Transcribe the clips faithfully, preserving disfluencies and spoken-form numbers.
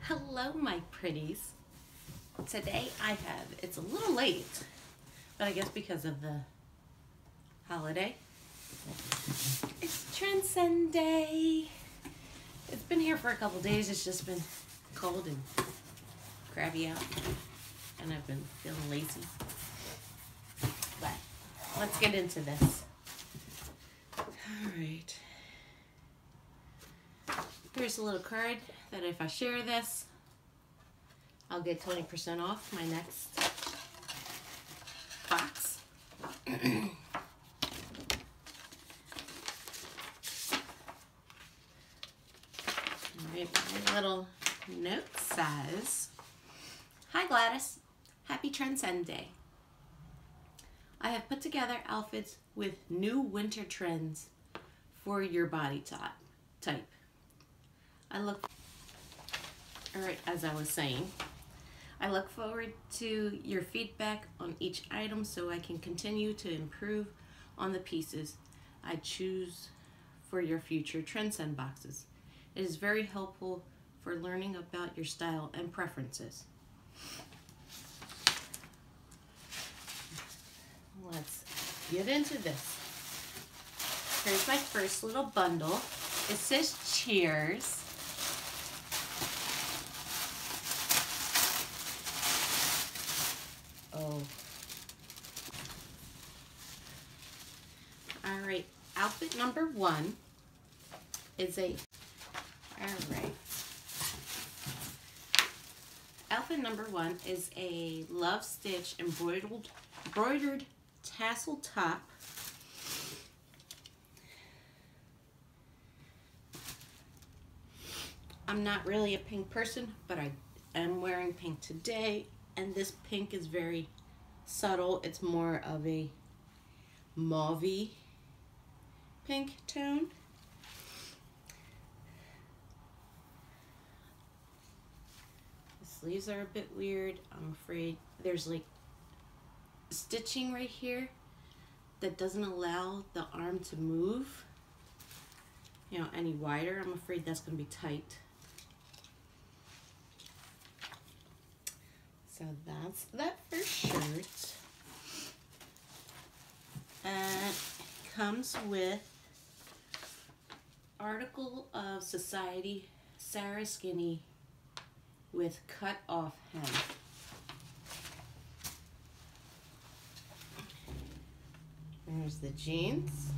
Hello, my pretties. Today I have, it's a little late, but I guess because of the holiday, it's Transcend Day. It's been here for a couple days. It's just been cold and crabby out, and I've been feeling lazy. But let's get into this. All right. Here's a little card that if I share this, I'll get twenty percent off my next box. Alright, my little note says, "Hi Gladys, happy Transcend Day. I have put together outfits with new winter trends for your body type. I look, alright, as I was saying, I look forward to your feedback on each item so I can continue to improve on the pieces I choose for your future Transcend boxes. It is very helpful for learning about your style and preferences." Let's get into this. Here's my first little bundle. It says cheers. Oh. All right, outfit number one is a, all right. Outfit number one is a Love Stitch embroidered, embroidered tassel top. I'm not really a pink person, but I am wearing pink today. And this pink is very subtle. It's more of a mauvey pink tone. The sleeves are a bit weird. I'm afraid there's like stitching right here that doesn't allow the arm to move, you know, any wider. I'm afraid that's going to be tight. So that's that first shirt. And it comes with Article of Society Sarah Skinny with cut off hem. There's the jeans.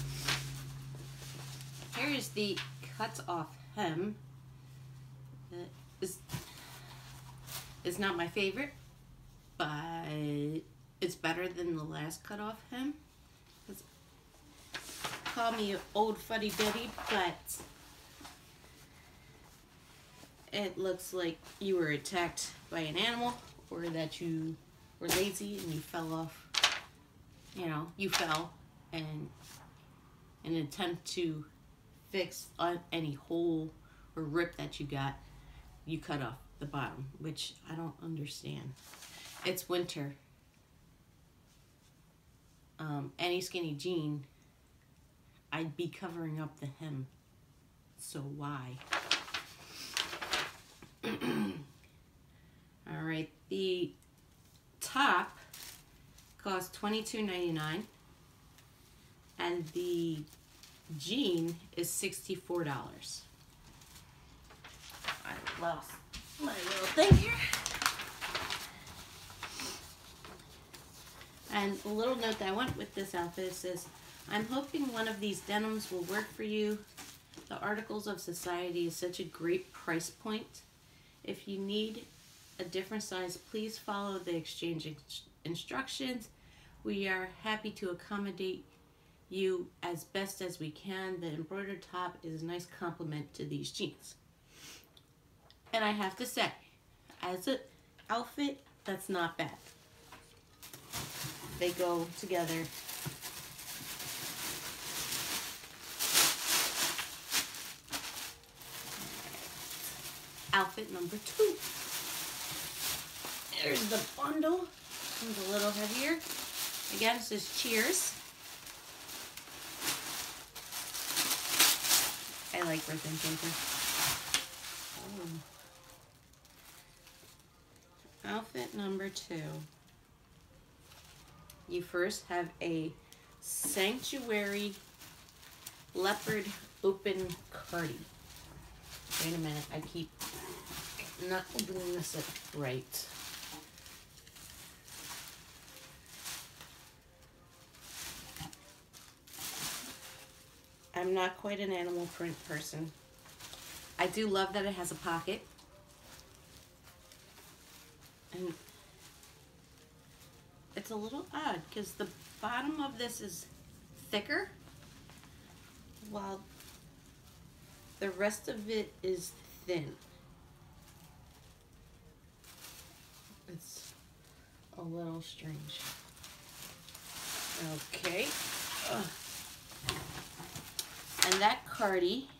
Here's the cut off hem. That is It's not my favorite, but it's better than the last cutoff hem. Call me an old fuddy-duddy, but it looks like you were attacked by an animal, or that you were lazy and you fell off. You know, you fell, and in an attempt to fix any hole or rip that you got, you cut off the bottom, which I don't understand. It's winter. Um, any skinny jean, I'd be covering up the hem. So why? All right, the top costs twenty-two ninety-nine, and the jean is sixty-four dollars. I lost my little thing here. And a little note that went with this outfit says, "I'm hoping one of these denims will work for you. The Articles of Society is such a great price point. If you need a different size, please follow the exchange ex instructions. We are happy to accommodate you as best as we can. The embroidered top is a nice compliment to these jeans." And I have to say, as an outfit, that's not bad. They go together. Outfit number two. There's the bundle. It's a little heavier. Again, it says cheers. I like birthday paper. Oh. outfit number two. You first have a Sanctuary leopard open cardi. Wait a minute, I keep not opening this up right. I'm not quite an animal print person. I do love that it has a pocket. And it's a little odd because the bottom of this is thicker while the rest of it is thin. It's a little strange. Okay. Ugh. And that cardi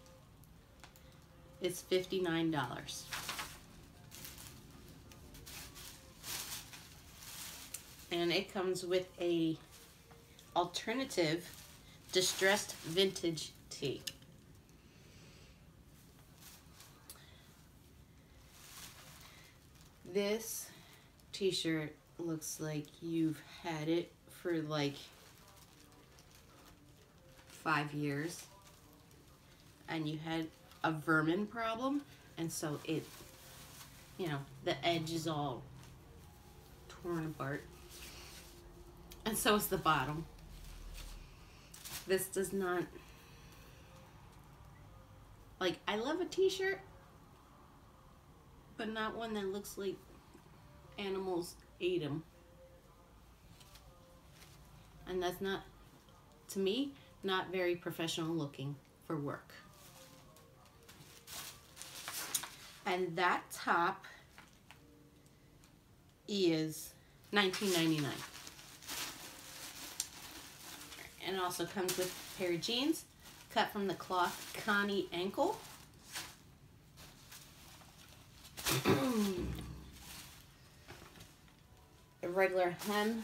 is fifty-nine dollars. And it comes with a alternative distressed vintage tee. This t-shirt looks like you've had it for like five years and you had a vermin problem, and so it, you know, the edge is all torn apart. And so is the bottom. This does not, like, I love a t-shirt, but not one that looks like animals ate them. And that's not, to me, not very professional looking for work. And that top is nineteen ninety-nine. And it also comes with a pair of jeans cut from the cloth Connie ankle. A regular hem.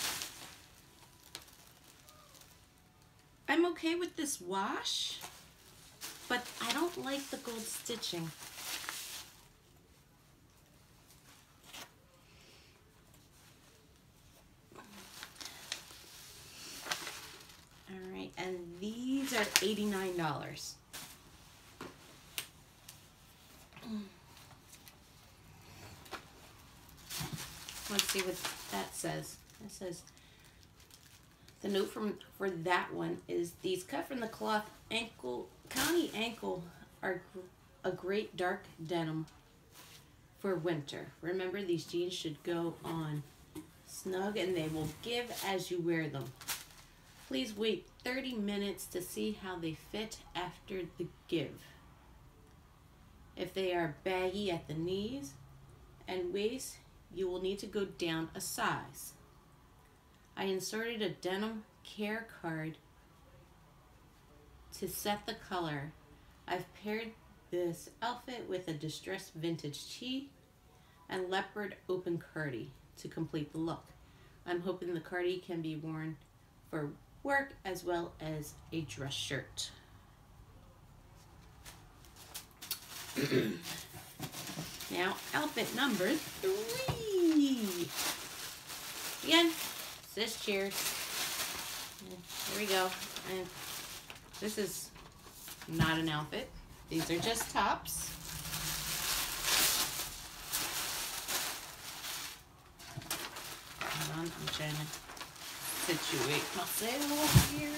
I'm okay with this wash, but I don't like the gold stitching. All right, and these are eighty-nine dollars. Let's see what that says. It says, the note from for that one is, these cut from the cloth ankle Connie ankle are gr a great dark denim for winter. Remember, these jeans should go on snug and they will give as you wear them. Please wait thirty minutes to see how they fit after the give. If they are baggy at the knees and waist, you will need to go down a size. I inserted a denim care card to set the color. I've paired this outfit with a distressed vintage tee and leopard open cardi to complete the look. I'm hoping the cardi can be worn for work as well as a dress shirt. Now, outfit number three. Again, says cheers. And here we go. And this is not an outfit. These are just tops. Hold on, I'm trying to situate myself here.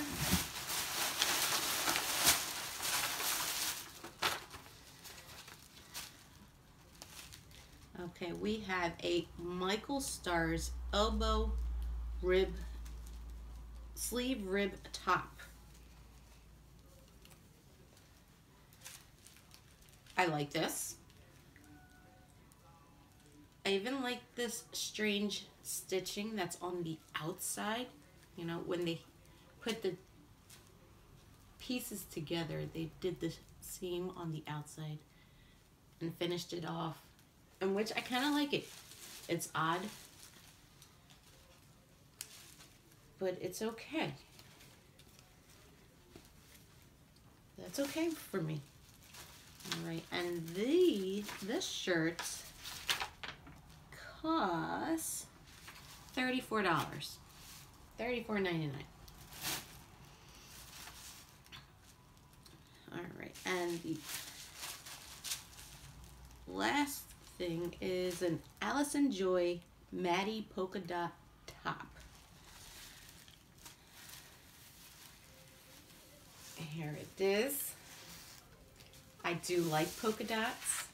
Okay, we have a Michael Stars elbow rib, sleeve rib top. I like this. I even like this strange stitching that's on the outside. You know, when they put the pieces together, they did the seam on the outside and finished it off. In which I kind of like it. It's odd, but it's okay. That's okay for me. All right, and the this shirt costs thirty-four dollars. thirty-four ninety-nine. All right, and the last thing is an Allison Joy Maddie polka dot top. Here it is. I do like polka dots.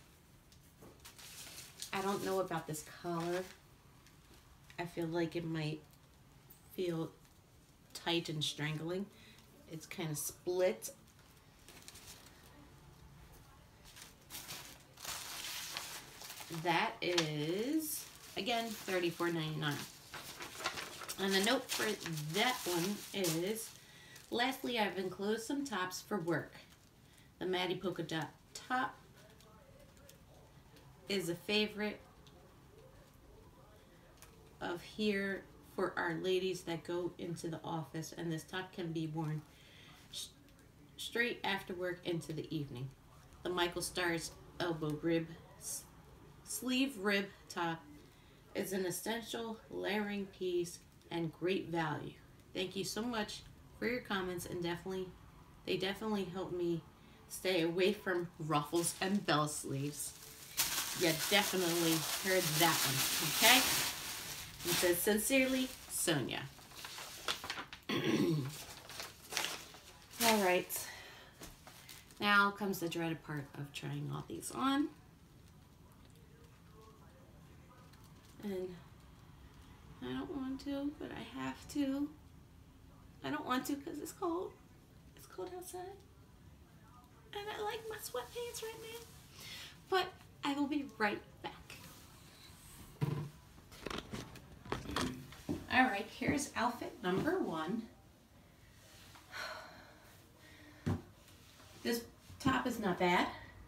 I don't know about this collar. I feel like it might feel tight and strangling. It's kind of split. That is, again, thirty-four ninety-nine. And the note for that one is, lastly, I've enclosed some tops for work. The Maddie polka dot top is a favorite of here for our ladies that go into the office, and this top can be worn straight after work into the evening. The Michael Stars elbow rib sleeve rib top is an essential layering piece and great value. Thank you so much for your comments, and definitely they definitely help me stay away from ruffles and bell sleeves. You definitely heard that one, okay? It says, sincerely, Sonia. All right. Now comes the dreaded part of trying all these on. And I don't want to, but I have to. I don't want to because it's cold. It's cold outside. And I like my sweatpants right now. But I will be right back. All right, here's outfit number one. This top is not bad.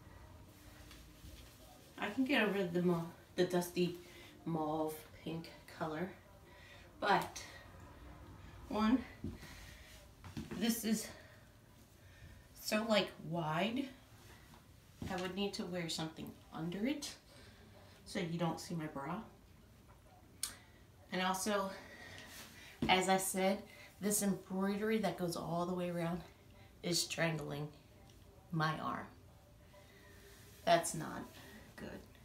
I can get over the ma the dusty mauve pink color, but one, this is so like wide. I would need to wear something under it so you don't see my bra. And also, as I said, this embroidery that goes all the way around is strangling my arm. That's not good.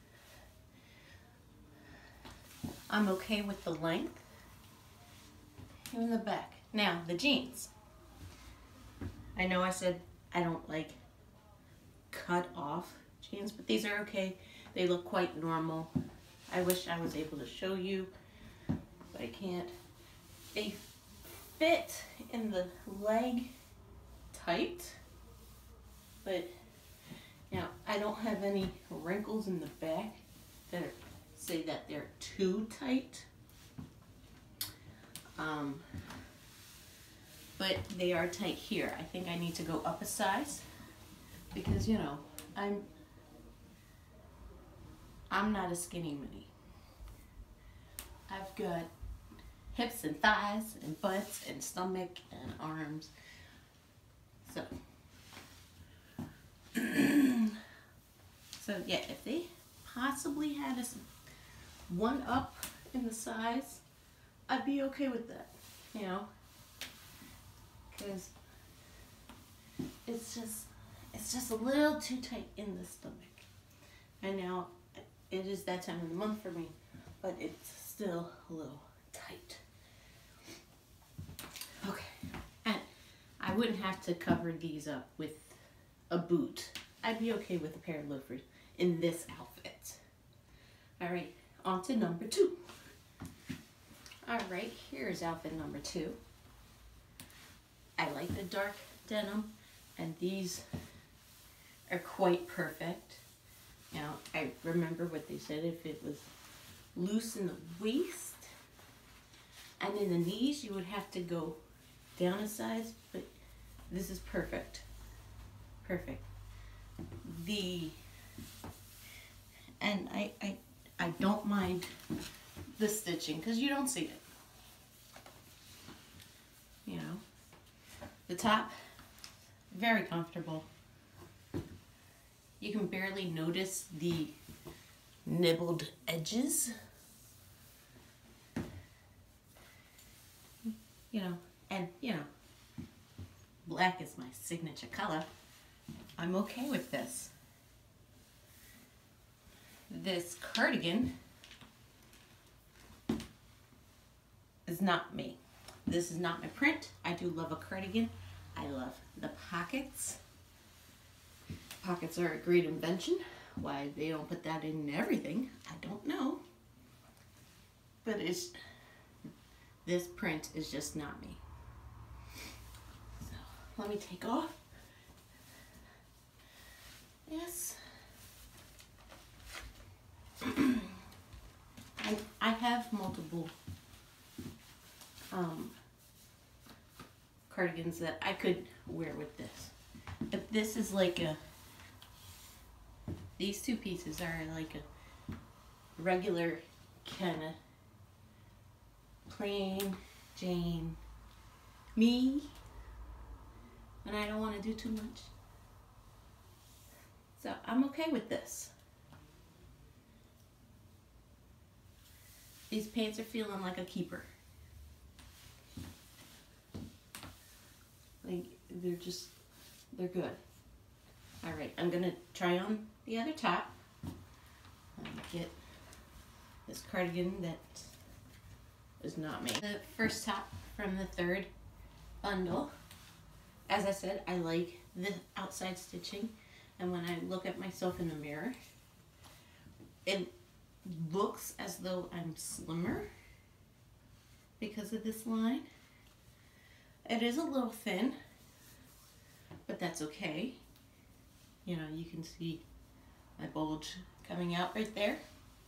I'm okay with the length and the back. Now, the jeans. I know I said I don't like cut off jeans, but these are okay. They look quite normal. I wish I was able to show you, but I can't. They fit in the leg tight, but now I don't have any wrinkles in the back that are, say that they're too tight. Um, but they are tight here. I think I need to go up a size because, you know, I'm I'm not a skinny mini. I've got hips and thighs and butts and stomach and arms. So, so yeah, if they possibly had us one up in the size, I'd be okay with that, you know, because it's just, it's just a little too tight in the stomach. And now it is that time of the month for me, but it's still a little tight. Okay, and I wouldn't have to cover these up with a boot. I'd be okay with a pair of loafers in this outfit. All right, on to number two. All right, here's outfit number two. I like the dark denim, and these are quite perfect. Now, I remember what they said, if it was loose in the waist and in the knees, you would have to go down a size, but this is perfect. Perfect. The, and I, I, I don't mind the stitching because you don't see it. You know, the top, very comfortable. You can barely notice the nibbled edges you know, and, you know, black is my signature color. I'm okay with this. This cardigan is not me. This is not my print. I do love a cardigan. I love the pockets. Pockets are a great invention. Why they don't put that in everything, I don't know. But it's, this print is just not me. So let me take off. Yes. I, I have multiple um, cardigans that I could wear with this. But this is like a, these two pieces are like a regular kind of plain Jane me, and I don't want to do too much. So I'm okay with this. These pants are feeling like a keeper. Like, they're just, they're good. All right, I'm gonna try on the other top. Let me get this cardigan that is not me. The first top from the third bundle. As I said, I like the outside stitching, and when I look at myself in the mirror, it looks as though I'm slimmer because of this line. It is a little thin, but that's okay. You know, you can see my bulge coming out right there.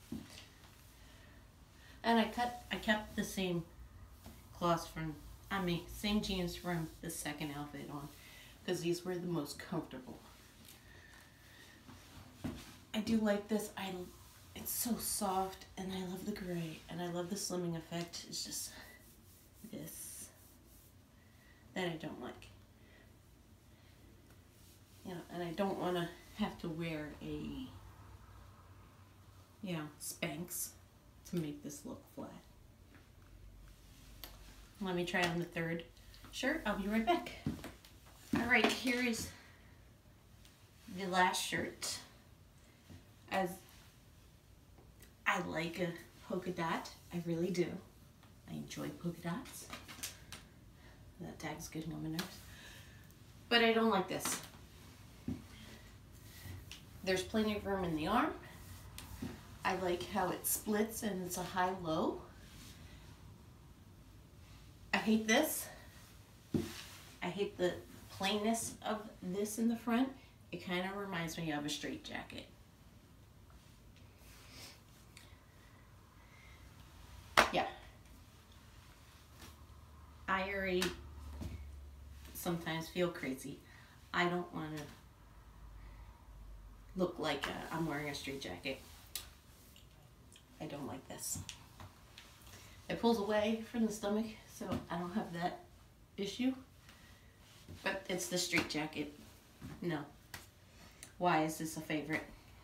And I cut, I kept the same cloths from, I mean, same jeans from the second outfit on, because these were the most comfortable. I do like this. I, it's so soft, and I love the gray, and I love the slimming effect. It's just this that I don't like. You know, and I don't want to have to wear a, you know, Spanx to make this look flat. Let me try on the third shirt. I'll be right back. All right, here is the last shirt. As I like a polka dot, I really do. I enjoy polka dots. That tag's getting on my nerves. But I don't like this. There's plenty of room in the arm. I like how it splits and it's a high-low. I hate this. I hate the plainness of this in the front. It kind of reminds me of a straight jacket. Yeah. I already sometimes feel crazy. I don't want to look like a, I'm wearing a straight jacket. I don't like this. It pulls away from the stomach, so I don't have that issue. But it's the straight jacket. No. Why is this a favorite?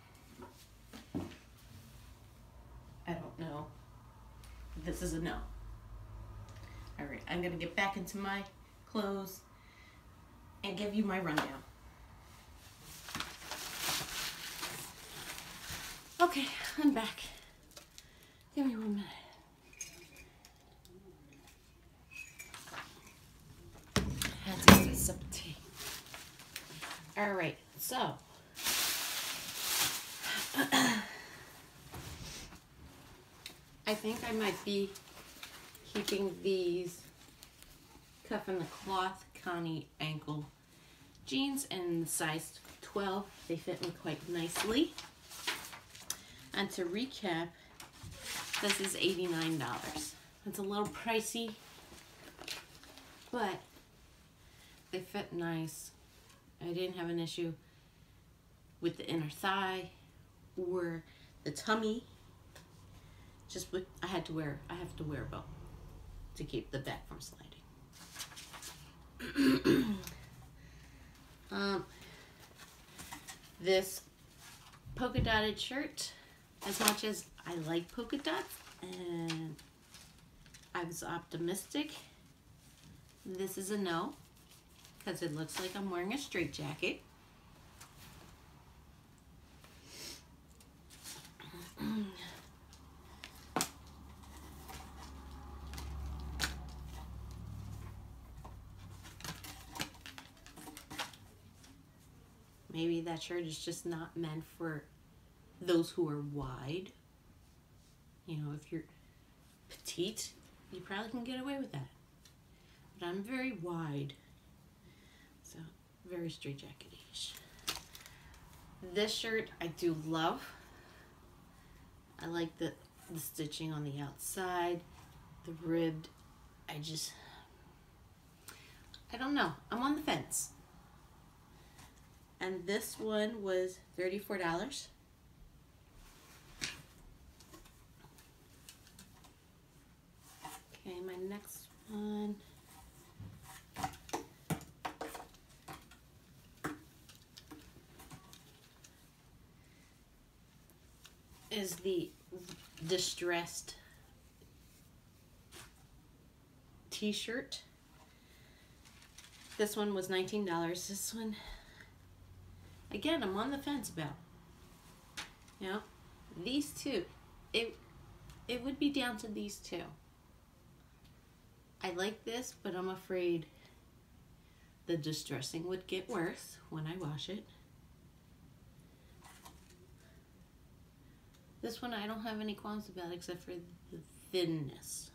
I don't know. This is a no. Alright, I'm going to get back into my clothes and give you my rundown. Okay, I'm back. Give me one minute. Had to get a sip of tea. Alright, so I think I might be keeping these Cuff and the Cloth Connie ankle jeans in the size twelve. They fit me quite nicely. And to recap, this is eighty-nine dollars. It's a little pricey, but they fit nice. I didn't have an issue with the inner thigh or the tummy. Just with, I had to wear, I have to wear a belt to keep the back from sliding. um, this polka dotted shirt, as much as I like polka dots and I was optimistic This is a no, because it looks like I'm wearing a straitjacket. Maybe that shirt is just not meant for those who are wide. You know, if you're petite, you probably can get away with that. But I'm very wide, so very straitjacket-ish. This shirt I do love. I like the, the stitching on the outside, the ribbed. I just, I don't know. I'm on the fence. And this one was thirty-four dollars. Okay, my next one is the distressed t-shirt. This one was nineteen dollars. This one, again, I'm on the fence about. You know, these two, it it would be down to these two. I like this, but I'm afraid the distressing would get worse when I wash it. This one I don't have any qualms about except for the thinness.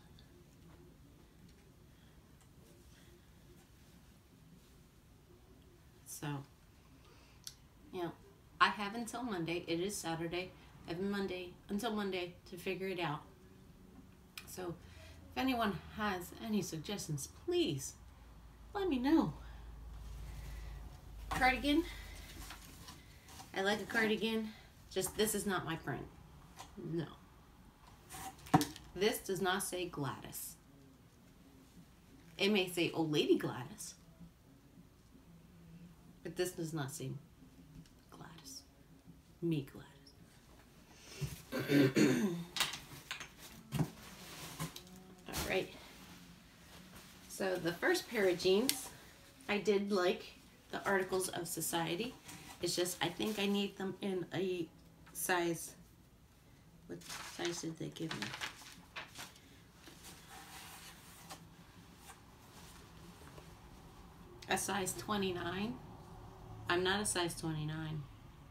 So, you know, I have until Monday. It is Saturday. I have Monday until Monday to figure it out. So, if anyone has any suggestions, please let me know. Cardigan. I like a cardigan. Just this is not my print. No. This does not say Gladys. It may say Old Lady Gladys. But this does not say Gladys. Me Gladys. Alright. So the first pair of jeans, I did like the Articles of Society. It's just I think I need them in a size. What size did they give me? A size twenty-nine. I'm not a size twenty-nine.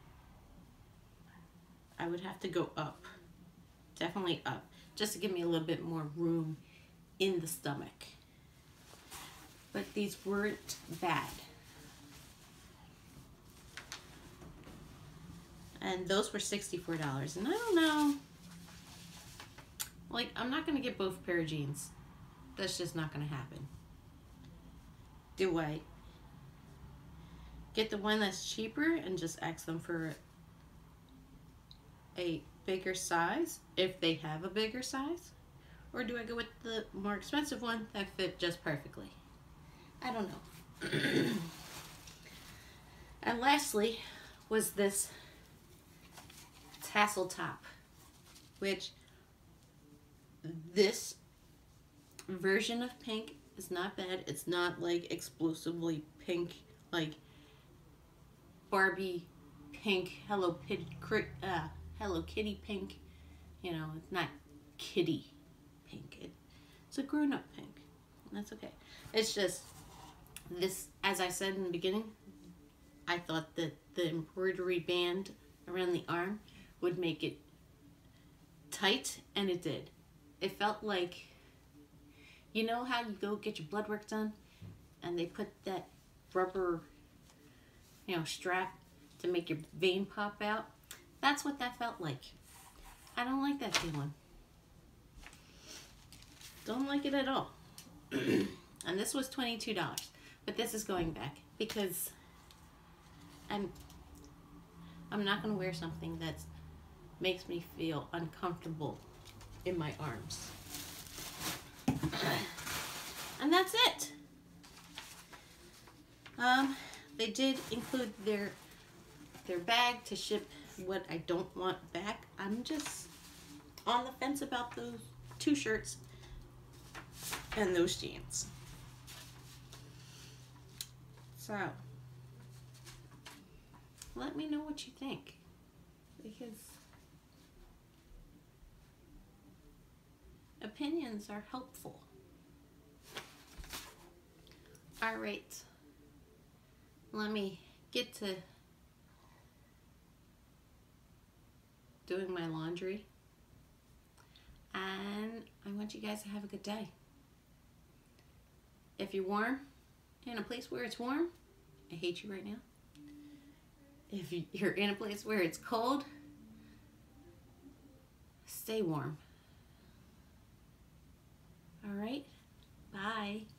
I would have to go up. Definitely up. Just to give me a little bit more room in the stomach. But these weren't bad. And those were sixty-four dollars. And I don't know. Like, I'm not going to get both pair of jeans. That's just not going to happen. Do I get the one that's cheaper and just ask them for a bigger size if they have a bigger size? Or do I go with the more expensive one that fit just perfectly? I don't know. And lastly was this tassel top, which this version of pink is not bad. It's not like explosively pink, like Barbie pink, Hello Kitty, uh, Hello Kitty pink. You know, it's not kitty pink. It, it's a grown-up pink. And that's okay. It's just this, as I said in the beginning, I thought that the embroidery band around the arm would make it tight, and it did. It felt like, you know how you go get your blood work done and they put that rubber, you know, strap to make your vein pop out? That's what that felt like. I don't like that feeling. Don't like it at all. And this was twenty-two dollars. But this is going back because I'm I'm not going to wear something that makes me feel uncomfortable in my arms. And that's it. Um, they did include their their bag to ship what I don't want back. I'm just on the fence about those two shirts and those jeans. So, let me know what you think, because opinions are helpful. All right, let me get to doing my laundry, and I want you guys to have a good day. If you're warm, in a place where it's warm, I hate you right now. If you're in a place where it's cold, stay warm. All right, bye.